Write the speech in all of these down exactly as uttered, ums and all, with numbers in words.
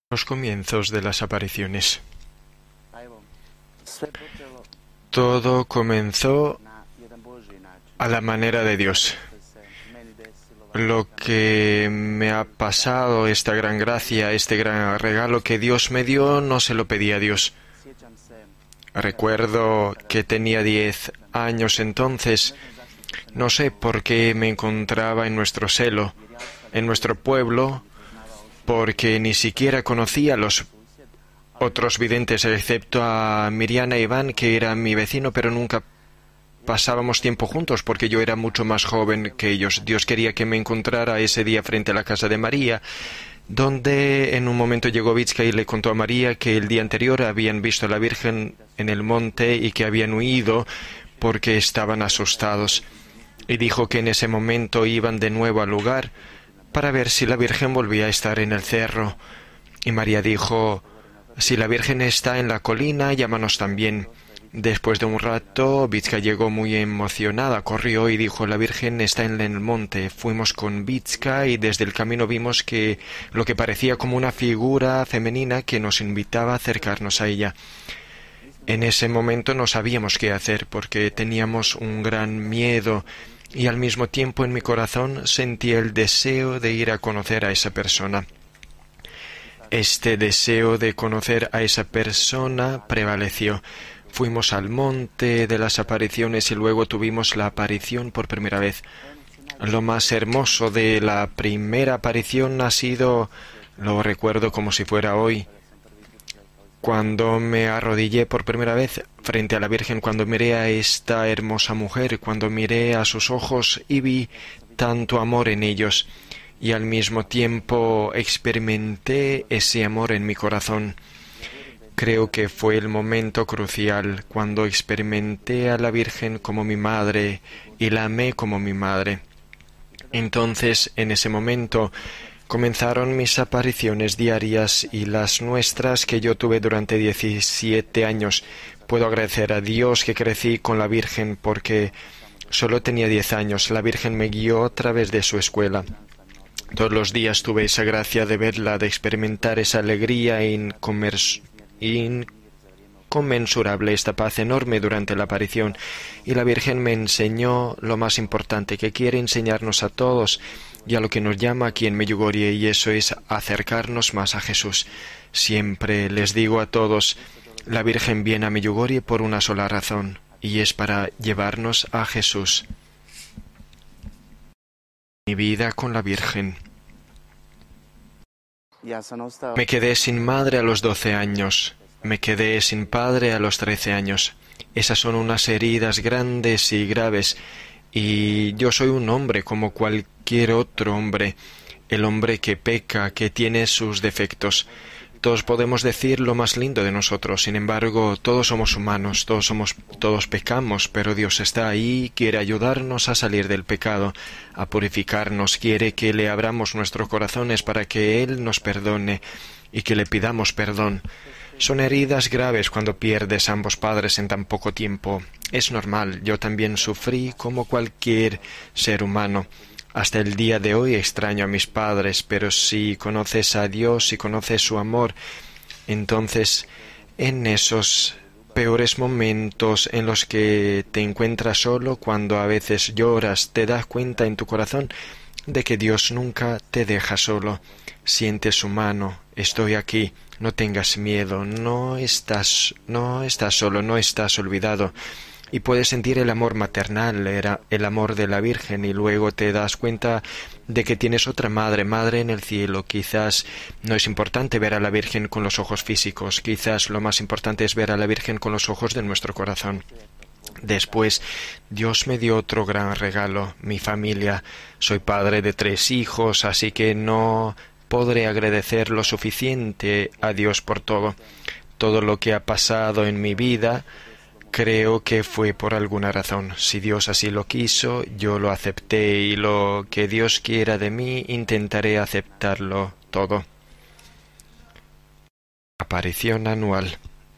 Los comienzos de las apariciones. Todo comenzó a la manera de Dios. Lo que me ha pasado, esta gran gracia, este gran regalo que Dios me dio, no se lo pedí a Dios. Recuerdo que tenía diez años entonces. No sé por qué me encontraba en nuestro selo, en nuestro pueblo, porque ni siquiera conocía a los otros videntes, excepto a Miriana e Iván, que era mi vecino, pero nunca pasábamos tiempo juntos, porque yo era mucho más joven que ellos. Dios quería que me encontrara ese día frente a la casa de María, donde en un momento llegó Vitska y le contó a María que el día anterior habían visto a la Virgen en el monte y que habían huido porque estaban asustados. Y dijo que en ese momento iban de nuevo al lugar para ver si la Virgen volvía a estar en el cerro. Y María dijo: si la Virgen está en la colina, llámanos también. Después de un rato, Vitska llegó muy emocionada, corrió y dijo: la Virgen está en el monte. Fuimos con Vitska y desde el camino vimos que lo que parecía como una figura femenina que nos invitaba a acercarnos a ella. En ese momento no sabíamos qué hacer porque teníamos un gran miedo y al mismo tiempo en mi corazón sentía el deseo de ir a conocer a esa persona. Este deseo de conocer a esa persona prevaleció. Fuimos al monte de las apariciones y luego tuvimos la aparición por primera vez. Lo más hermoso de la primera aparición ha sido, lo recuerdo como si fuera hoy, cuando me arrodillé por primera vez frente a la Virgen, cuando miré a esta hermosa mujer, cuando miré a sus ojos y vi tanto amor en ellos, y al mismo tiempo experimenté ese amor en mi corazón. Creo que fue el momento crucial cuando experimenté a la Virgen como mi madre y la amé como mi madre. Entonces, en ese momento, comenzaron mis apariciones diarias y las nuestras que yo tuve durante diecisiete años. Puedo agradecer a Dios que crecí con la Virgen porque solo tenía diez años. La Virgen me guió a través de su escuela. Todos los días tuve esa gracia de verla, de experimentar esa alegría inconmensurable, inconmensurable, esta paz enorme durante la aparición. Y la Virgen me enseñó lo más importante que quiere enseñarnos a todos y a lo que nos llama aquí en Medjugorje, y eso es acercarnos más a Jesús. Siempre les digo a todos, la Virgen viene a Medjugorje por una sola razón, y es para llevarnos a Jesús. Mi vida con la Virgen. Me quedé sin madre a los doce años. Me quedé sin padre a los trece años. Esas son unas heridas grandes y graves. Y yo soy un hombre como cualquier otro hombre. El hombre que peca, que tiene sus defectos. Todos podemos decir lo más lindo de nosotros. Sin embargo, todos somos humanos, todos somos, todos pecamos, pero Dios está ahí, quiere ayudarnos a salir del pecado, a purificarnos, quiere que le abramos nuestros corazones para que Él nos perdone y que le pidamos perdón. Son heridas graves cuando pierdes a ambos padres en tan poco tiempo. Es normal, yo también sufrí como cualquier ser humano. Hasta el día de hoy extraño a mis padres, pero si conoces a Dios, si conoces su amor, entonces en esos peores momentos en los que te encuentras solo, cuando a veces lloras, te das cuenta en tu corazón de que Dios nunca te deja solo. Sientes su mano, estoy aquí, no tengas miedo, no estás, no estás solo, no estás olvidado. Y puedes sentir el amor maternal, era el amor de la Virgen, y luego te das cuenta de que tienes otra madre, madre en el cielo. Quizás no es importante ver a la Virgen con los ojos físicos, quizás lo más importante es ver a la Virgen con los ojos de nuestro corazón. Después, Dios me dio otro gran regalo, mi familia. Soy padre de tres hijos, así que no podré agradecer lo suficiente a Dios por todo. Todo lo que ha pasado en mi vida, creo que fue por alguna razón. Si Dios así lo quiso, yo lo acepté, y lo que Dios quiera de mí, intentaré aceptarlo todo. Aparición anual.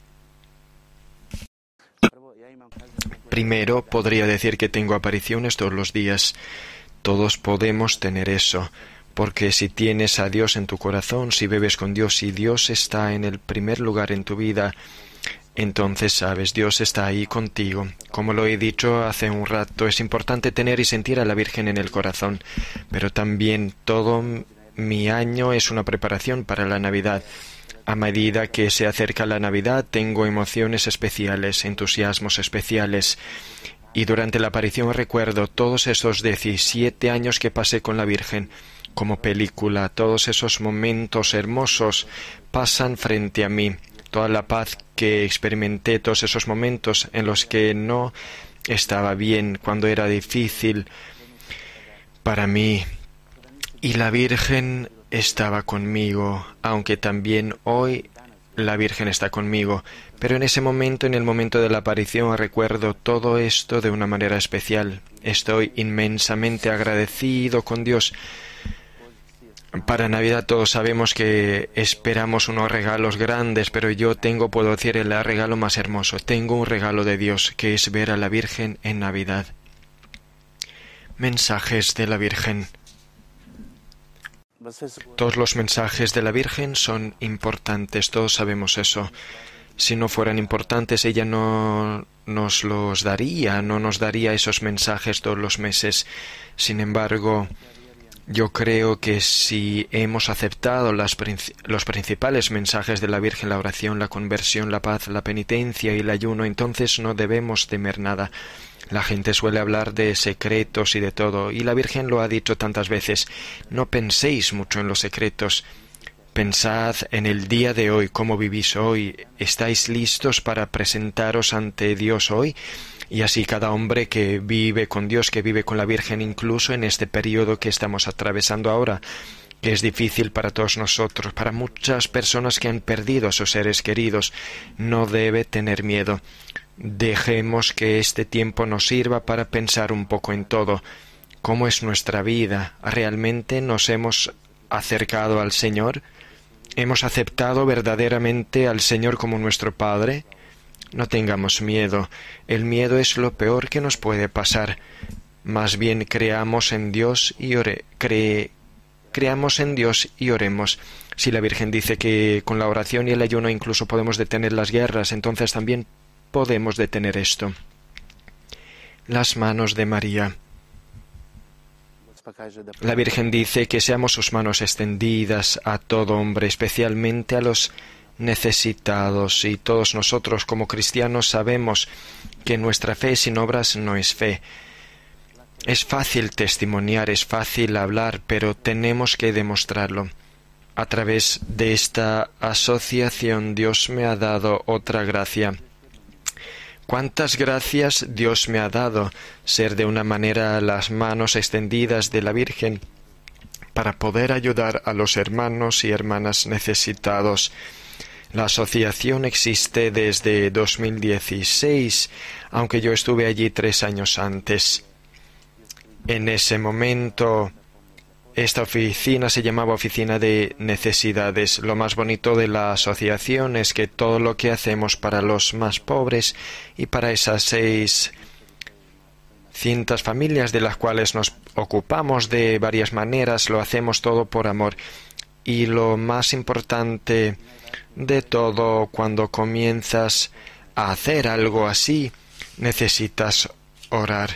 Primero, podría decir que tengo apariciones todos los días. Todos podemos tener eso. porque si tienes a Dios en tu corazón, si bebes con Dios y Dios está en el primer lugar en tu vida, entonces sabes, Dios está ahí contigo. Como lo he dicho hace un rato, es importante tener y sentir a la Virgen en el corazón, pero también todo mi año es una preparación para la Navidad. A medida que se acerca la Navidad, tengo emociones especiales, entusiasmos especiales. Y durante la aparición recuerdo todos esos diecisiete años que pasé con la Virgen, como película. Todos esos momentos hermosos pasan frente a mí. Toda la paz que experimenté, todos esos momentos en los que no estaba bien, cuando era difícil para mí. Y la Virgen estaba conmigo, aunque también hoy la Virgen está conmigo. Pero en ese momento, en el momento de la aparición, recuerdo todo esto de una manera especial. Estoy inmensamente agradecido con Dios. Para Navidad todos sabemos que esperamos unos regalos grandes, pero yo tengo, puedo decir, el regalo más hermoso. Tengo un regalo de Dios, que es ver a la Virgen en Navidad. Mensajes de la Virgen. Todos los mensajes de la Virgen son importantes, todos sabemos eso. Si no fueran importantes, ella no nos los daría, no nos daría esos mensajes todos los meses. Sin embargo, yo creo que si hemos aceptado las, los principales mensajes de la Virgen, la oración, la conversión, la paz, la penitencia y el ayuno, entonces no debemos temer nada. La gente suele hablar de secretos y de todo, y la Virgen lo ha dicho tantas veces. No penséis mucho en los secretos. Pensad en el día de hoy, cómo vivís hoy. ¿Estáis listos para presentaros ante Dios hoy? Y así cada hombre que vive con Dios, que vive con la Virgen, incluso en este periodo que estamos atravesando ahora, que es difícil para todos nosotros, para muchas personas que han perdido a sus seres queridos, no debe tener miedo. Dejemos que este tiempo nos sirva para pensar un poco en todo. ¿Cómo es nuestra vida? ¿Realmente nos hemos acercado al Señor? ¿Hemos aceptado verdaderamente al Señor como nuestro Padre? No tengamos miedo. El miedo es lo peor que nos puede pasar. Más bien creamos en Dios y ore, cre, creamos en Dios y oremos. Si la Virgen dice que con la oración y el ayuno incluso podemos detener las guerras, entonces también podemos detener esto. Las manos de María. La Virgen dice que seamos sus manos extendidas a todo hombre, especialmente a los necesitados, y todos nosotros como cristianos sabemos que nuestra fe sin obras no es fe. Es fácil testimoniar, es fácil hablar, pero tenemos que demostrarlo. A través de esta asociación Dios me ha dado otra gracia. ¿Cuántas gracias Dios me ha dado? Ser de una manera las manos extendidas de la Virgen para poder ayudar a los hermanos y hermanas necesitados. La asociación existe desde dos mil dieciséis, aunque yo estuve allí tres años antes. En ese momento, esta oficina se llamaba Oficina de Necesidades. Lo más bonito de la asociación es que todo lo que hacemos para los más pobres y para esas seis cientas familias de las cuales nos ocupamos de varias maneras, lo hacemos todo por amor. Y lo más importante de todo, cuando comienzas a hacer algo así, necesitas orar.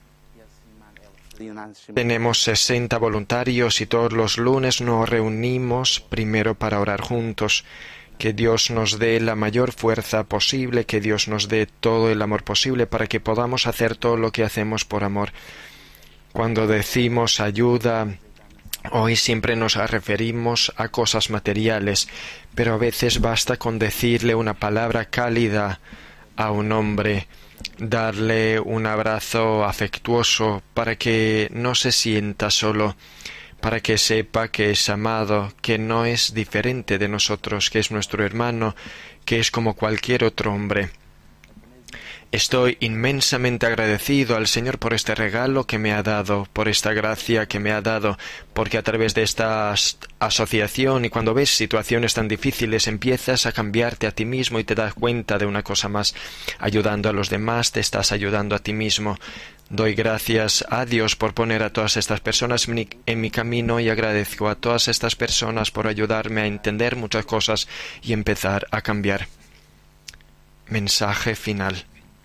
Tenemos sesenta voluntarios y todos los lunes nos reunimos primero para orar juntos. Que Dios nos dé la mayor fuerza posible, que Dios nos dé todo el amor posible para que podamos hacer todo lo que hacemos por amor. Cuando decimos ayuda, hoy siempre nos referimos a cosas materiales, pero a veces basta con decirle una palabra cálida a un hombre, darle un abrazo afectuoso para que no se sienta solo, para que sepa que es amado, que no es diferente de nosotros, que es nuestro hermano, que es como cualquier otro hombre. Estoy inmensamente agradecido al Señor por este regalo que me ha dado, por esta gracia que me ha dado, porque a través de esta asociación y cuando ves situaciones tan difíciles empiezas a cambiarte a ti mismo y te das cuenta de una cosa más. Ayudando a los demás te estás ayudando a ti mismo. Doy gracias a Dios por poner a todas estas personas en mi camino y agradezco a todas estas personas por ayudarme a entender muchas cosas y empezar a cambiar. Mensaje final.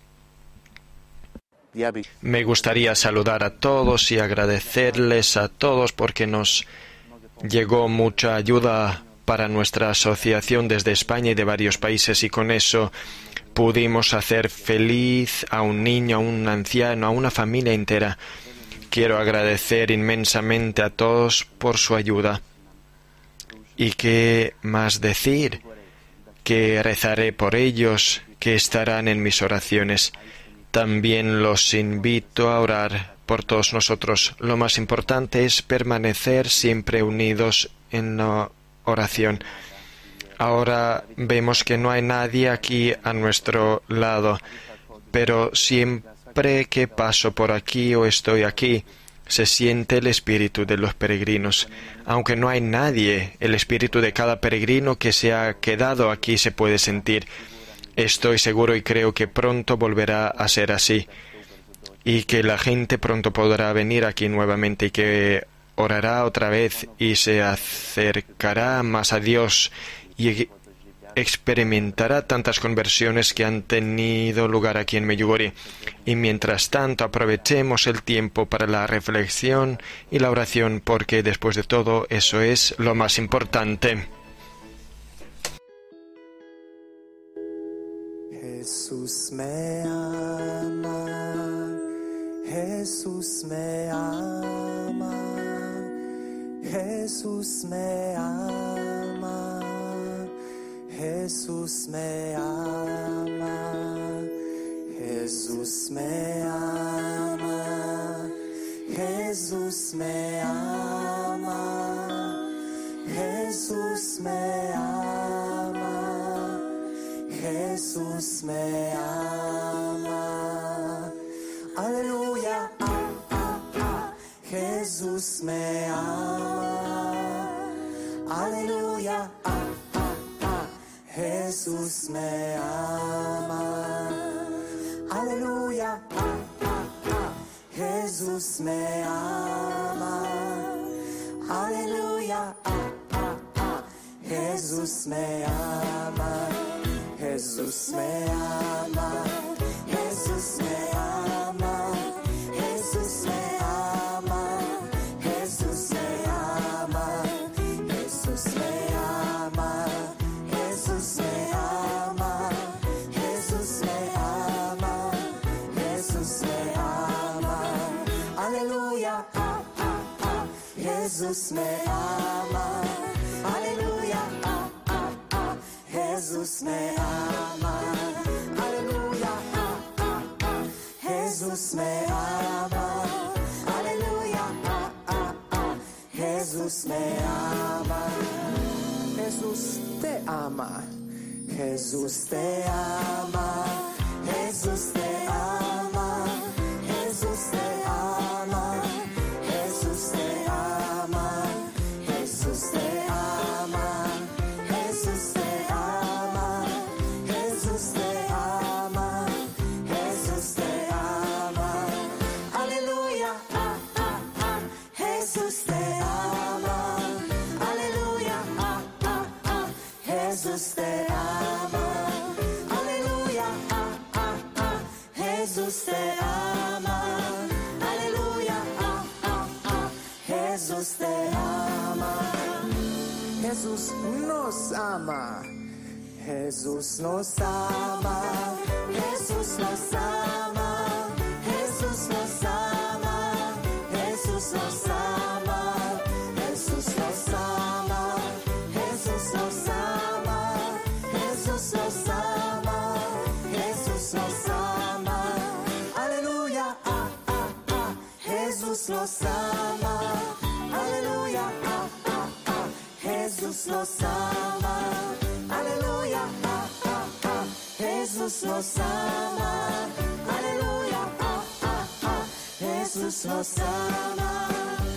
Me gustaría saludar a todos y agradecerles a todos porque nos llegó mucha ayuda para nuestra asociación desde España y de varios países y con eso pudimos hacer feliz a un niño, a un anciano, a una familia entera. Quiero agradecer inmensamente a todos por su ayuda. ¿Y qué más decir? Que rezaré por ellos, que estarán en mis oraciones. También los invito a orar por todos nosotros. Lo más importante es permanecer siempre unidos en la oración. Ahora vemos que no hay nadie aquí a nuestro lado, pero siempre que paso por aquí o estoy aquí, se siente el espíritu de los peregrinos. Aunque no hay nadie, el espíritu de cada peregrino que se ha quedado aquí se puede sentir. Estoy seguro y creo que pronto volverá a ser así y que la gente pronto podrá venir aquí nuevamente y que orará otra vez y se acercará más a Dios y experimentará tantas conversiones que han tenido lugar aquí en Medjugorje. Y mientras tanto aprovechemos el tiempo para la reflexión y la oración porque después de todo eso es lo más importante. Jesús me ama, Jesús me ama, Jesús me ama, Jesús me ama, Jesús me ama, Jesús me ama, Jesús me ama, Jesús me ama, aleluya, ah, ah, ah. Jesús me ama, aleluya, ah, ah, ah. Jesús me ama, aleluya, ah, ah, ah. Jesús me ama, aleluya, ah, ah, ah. Jesús me ama. Jesús me ama, Jesús me ama, Jesús me ama, Jesús me ama, Jesús me ama, Jesús me ama, Jesús me ama, Jesús me ama, aleluya, ah, ah, ah. Jesús me ama, aleluya, ah, ah, ah. Jesús me ama, aleluya, ah, ah, ah. Jesús me ama, aleluya, ah, ah, ah. Jesús me ama, Jesús te ama, Jesús te ama, Jesús te ama, Jesús te ama, Jesús te ama, Jesús te ama, Jesús te ama, Jesús te ama, Jesús te ama, aleluya, ah, ah, ah. Jesús te ama, aleluya, ah, ah, ah. Jesús te ama, aleluya, ah, ah, ah. Jesús te ama, aleluya, ah, ah, ah. Jesús te ama. Jesús nos ama, Jesús nos ama, Jesús nos ama, Jesús nos ama, Jesús nos ama, Jesús nos ama, Jesús nos ama, Jesús nos ama, Jesús nos ama, aleluya, ah, ah, ah. Jesús nos ama, aleluya, ah, ah, ah. Jesús nos ama, aleluya, ah, ah, ah. Jesús nos ama. Jesús nos ama.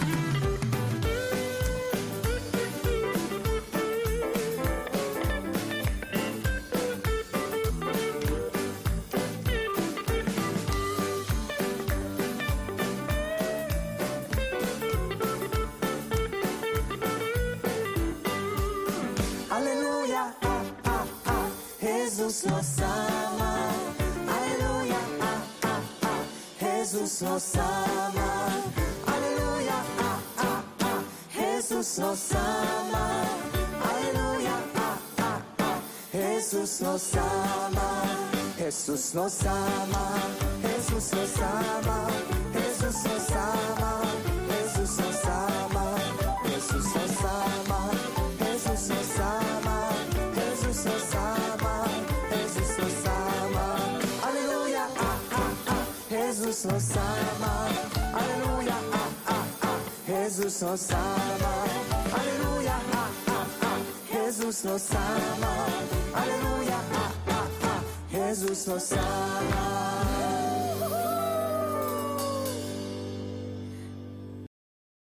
Aleluya, ah, ah, ah, Jesús nos ama. Aleluya, ah, ah, ah, Jesús nos ama. Aleluya, ah, ah, ah, Jesús nos ama. Aleluya, ah, ah, ah, Jesús nos ama. Jesús nos ama. Jesús nos ama. Jesús nos ama. Jesús nos ama. Jesús nos ama. Jesús nos ama, Jesús nos ama, Jesús nos ama. Aleluya, ah, ah, ah, Jesús nos ama. Aleluya, ah, ah, ah, Jesús nos ama. Aleluya, ah, ah, ah, Jesús nos ama. Aleluya, ah, ah, ah, Jesús nos ama.